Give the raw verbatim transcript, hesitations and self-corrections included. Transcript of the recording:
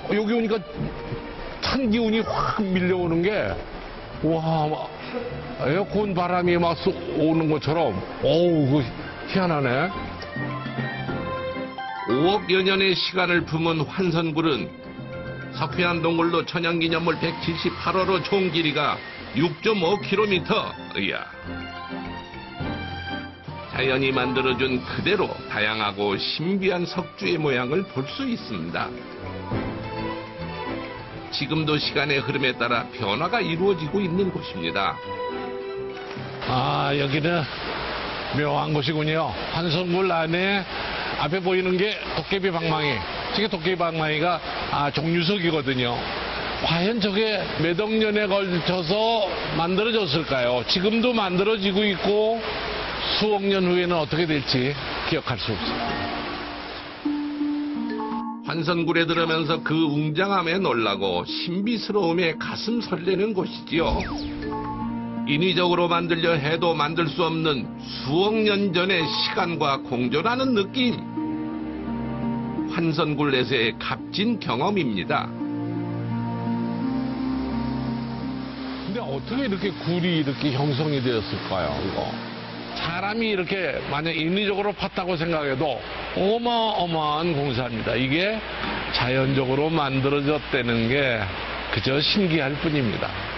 여기 오니까 찬 기운이 확 밀려오는 게, 와, 막 에어컨 바람이 막 쏘- 오는 것처럼, 어우, 그 희한하네. 오억여 년의 시간을 품은 환선굴은 석회암 동굴로 천연기념물 백칠십팔 호로 총 길이가 육 점 오 킬로미터. 이야. 자연이 만들어준 그대로 다양하고 신비한 석주의 모양을 볼 수 있습니다. 지금도 시간의 흐름에 따라 변화가 이루어지고 있는 곳입니다. 아, 여기는 묘한 곳이군요. 환선굴 안에 앞에 보이는 게 도깨비 방망이. 저게 도깨비 방망이가 아, 종류석이거든요. 과연 저게 몇 억 년에 걸쳐서 만들어졌을까요? 지금도 만들어지고 있고 수억 년 후에는 어떻게 될지 기억할 수 없습니다. 환선굴에 들으면서 그 웅장함에 놀라고 신비스러움에 가슴 설레는 곳이지요. 인위적으로 만들려 해도 만들 수 없는 수억 년 전의 시간과 공존하는 느낌. 환선굴에서의 값진 경험입니다. 근데 어떻게 이렇게 굴이 이렇게 형성이 되었을까요, 이거? 사람이 이렇게 만약 인위적으로 팠다고 생각해도 어마어마한 공사입니다. 이게 자연적으로 만들어졌다는 게 그저 신기할 뿐입니다.